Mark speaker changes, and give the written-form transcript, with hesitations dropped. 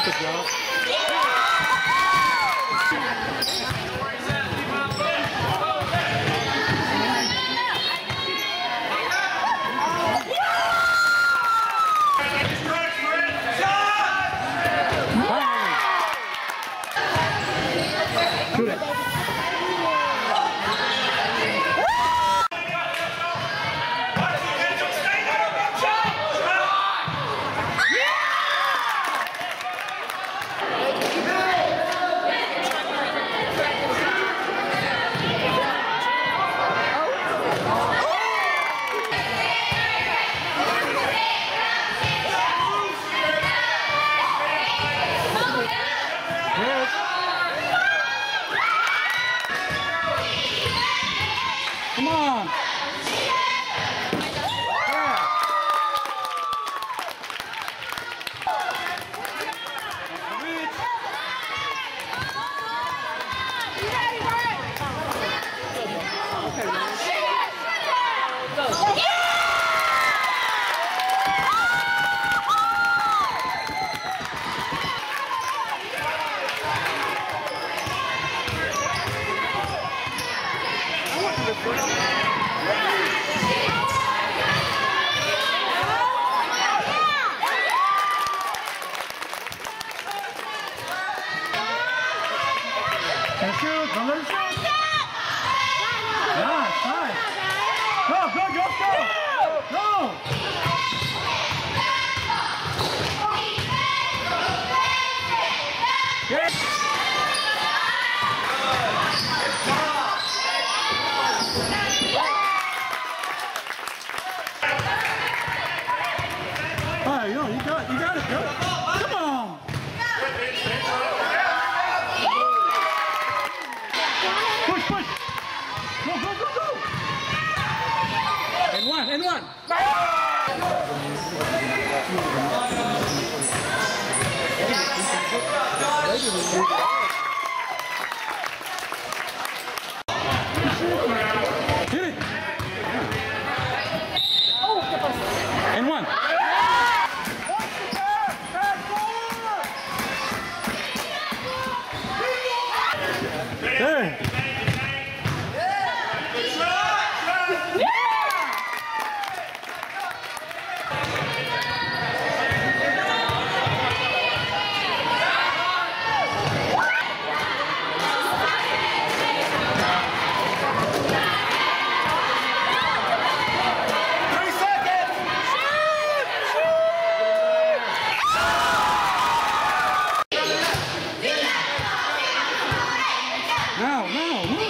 Speaker 1: Good job. Shoot it. Come on. That's good. Don't let it shoot. Nice, nice. Go, go, go, go. Go. Yes. All right, yo, you got it, go. Come on. Push, push. Go, go, go, go. And one, and one. Hit it. And one. There. Now, now,